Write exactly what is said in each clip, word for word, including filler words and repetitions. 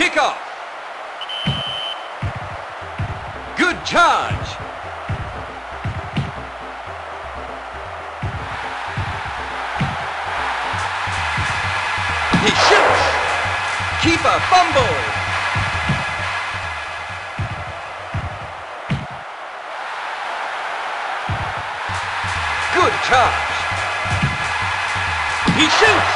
Kickoff. Good charge. He shoots. Keeper fumbles. Good charge. He shoots.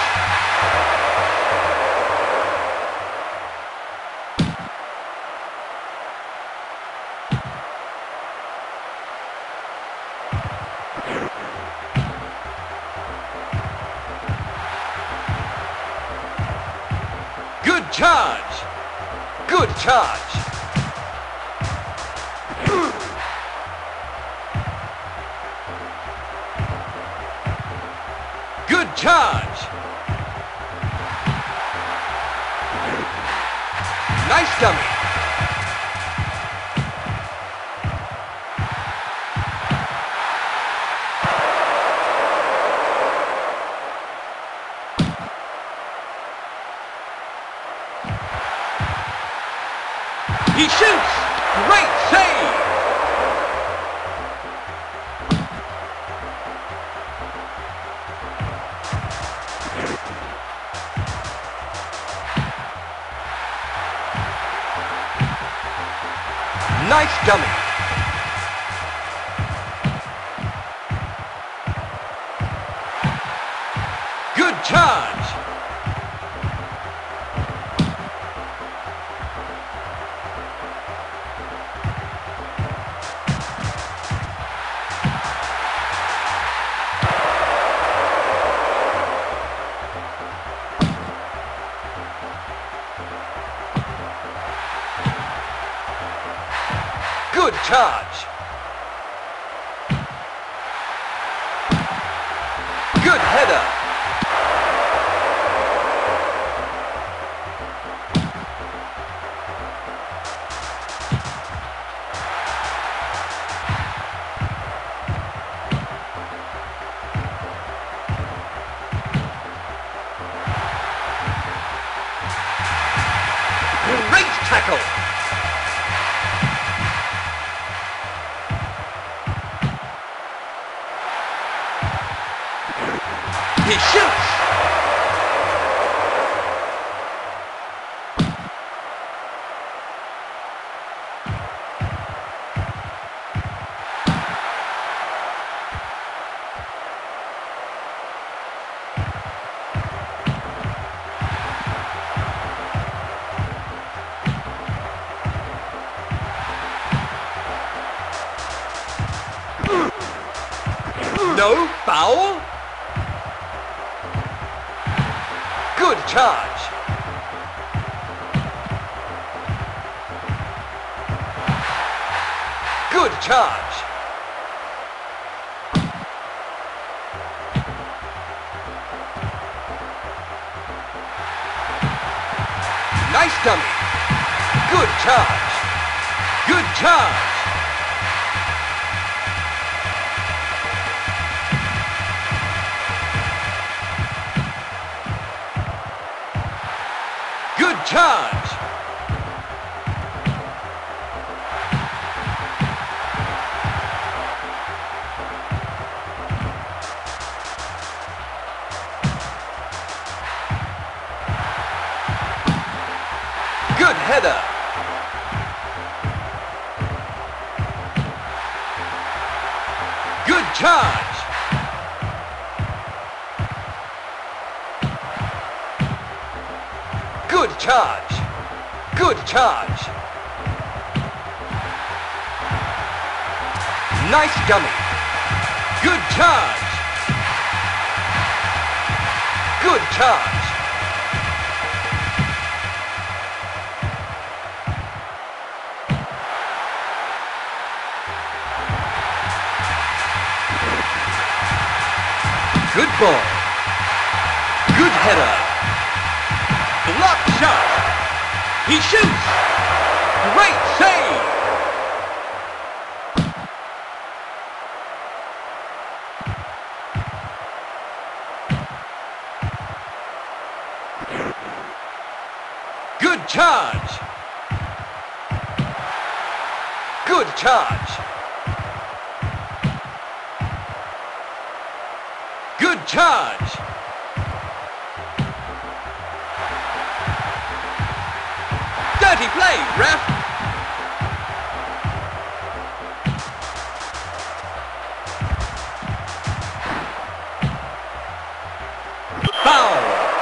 Good charge. Good charge. Good charge. Nice dummy. He shoots! Great save! Nice dummy. Good charge. Good charge. Good header. Great tackle. He shoots! No foul? Good charge. Good charge. Nice dummy. Good charge. Good charge. Good charge. Good header. Good charge. Good charge. Good charge. Nice dummy. Good charge. Good charge. Good ball. Good header. Block shot. He shoots. Great save. Good charge. Good charge. Good charge. Dirty play, ref. Foul.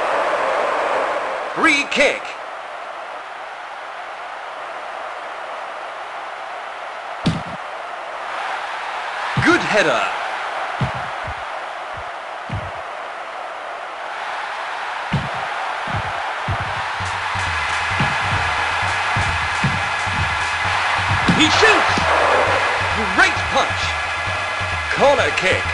Free kick. Good header. He shoots! Great punch! Corner kick.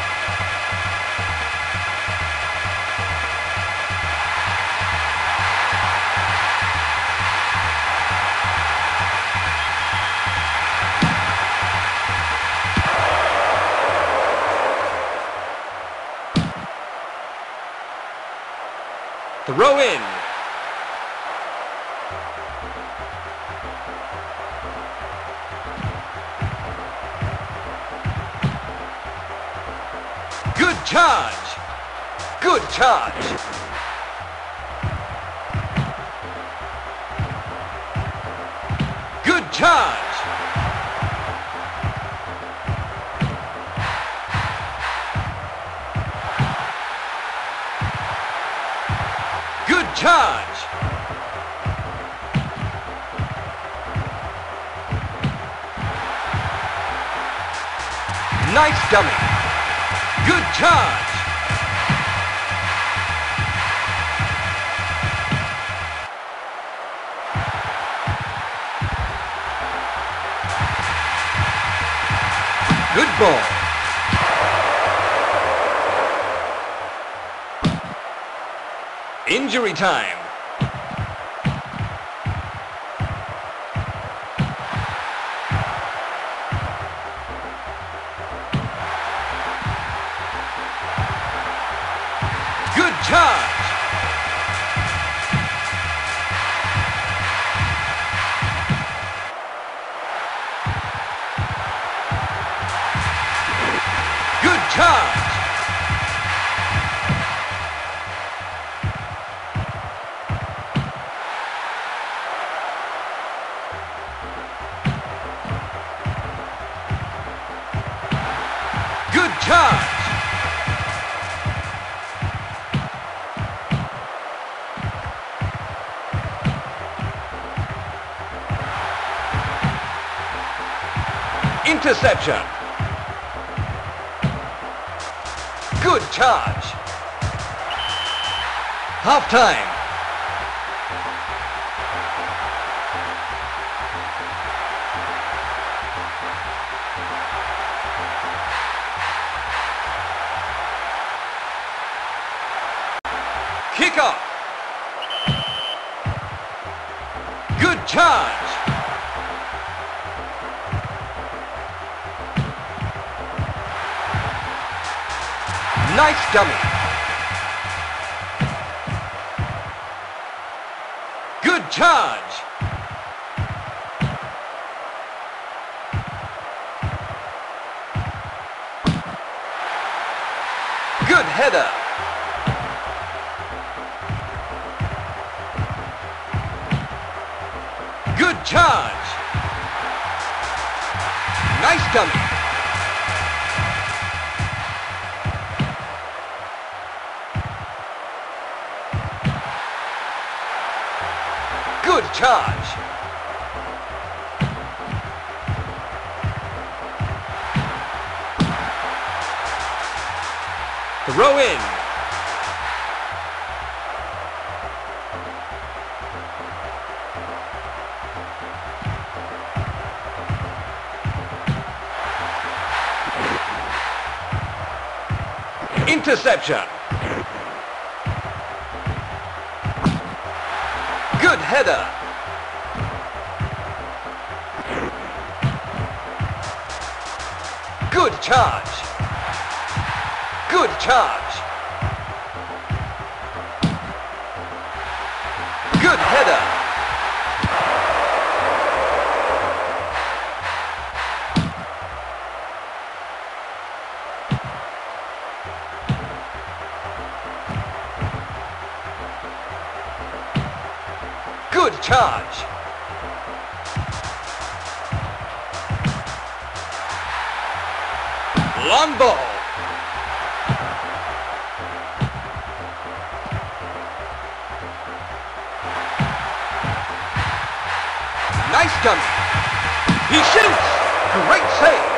Throw in. Good charge. Good charge. Good charge. Good charge. Nice dummy. Good charge. Good ball. Injury time. Good charge. Good charge. Good charge. Interception. Good charge. Half time. Kick off. Good charge. Nice dummy. Good charge. Good header. Good charge. Nice dummy. Good charge. Throw in. Interception. Good header. Good charge. Good charge. Good header. Good charge. Long ball. Nice dummy. He shoots. Great save.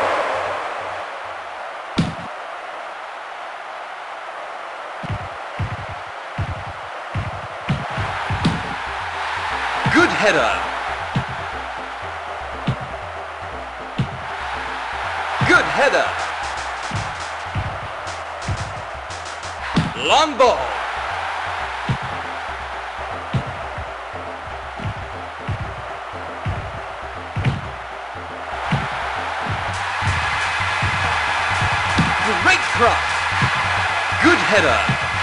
Good header. Good header. Long ball. Great cross. Good header.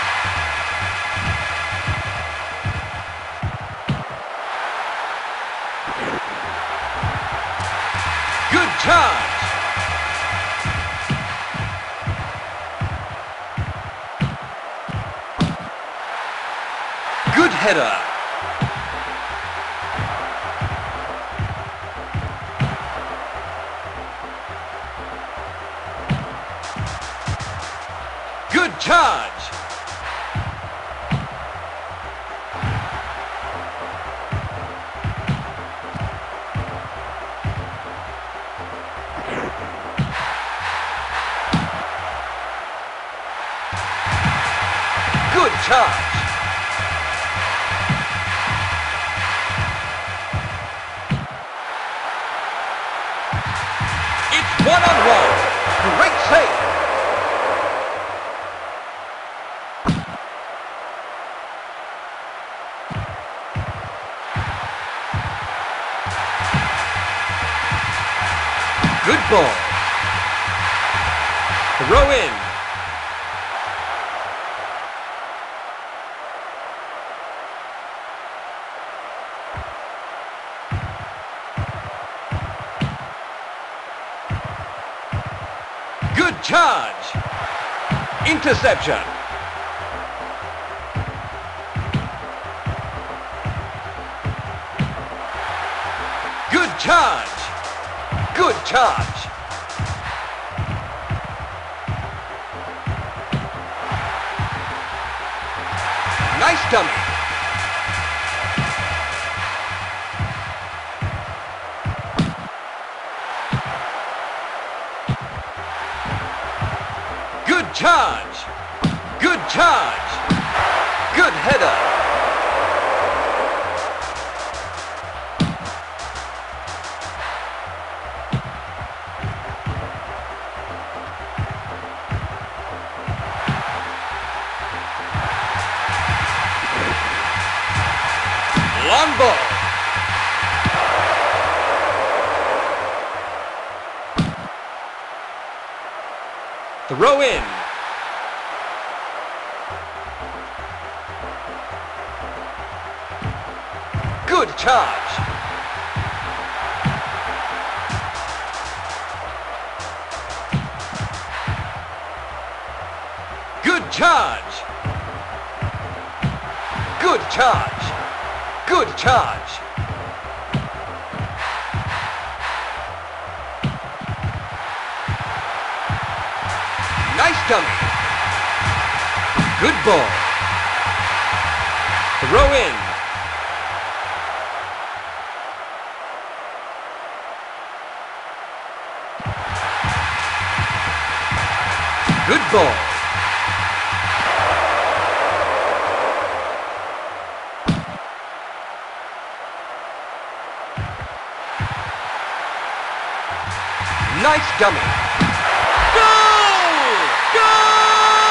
Good charge. Good header. Good charge. Good charge. It's one on one. Great save. Good ball. Throw in. Good charge. Interception. Good charge. Good charge. Nice dummy. Good charge. Good charge. Good header. Long ball. Throw in. Good charge. Good charge. Good charge. Good charge. Nice dummy. Good ball. Throw in. Good ball. Nice dummy. Goal! Goal!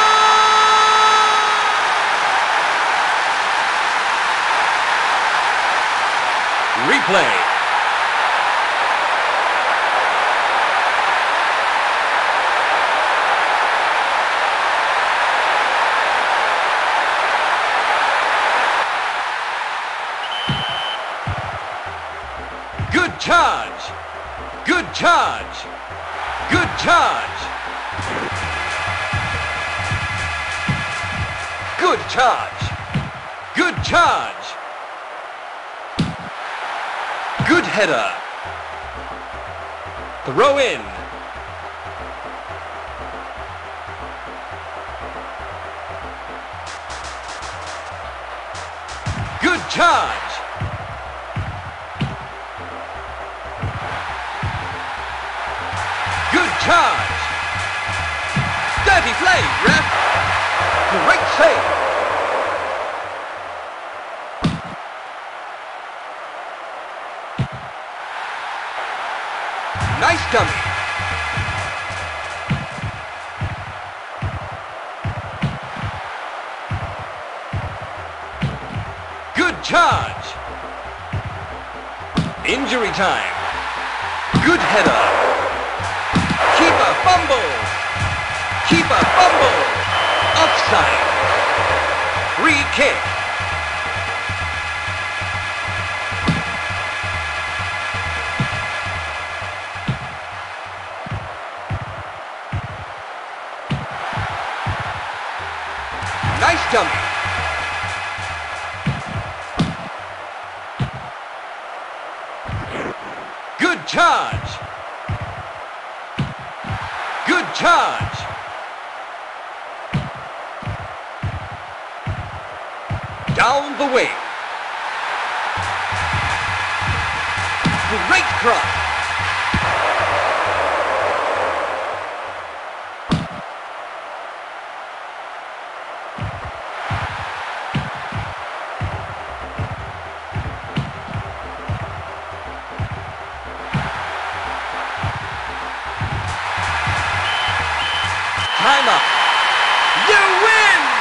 Replay. Good charge. Good charge. Good charge. Good charge. Good charge. header. Throw in. Good charge. Good charge. Dirty play, ref. Great save. Nice dummy. Good charge. Injury time. Good header. Keeper fumbles. Keeper fumbles. Offside. Free kick. Nice dummy. Good charge. Good charge. Down the wing. Great cross. Time up. You win!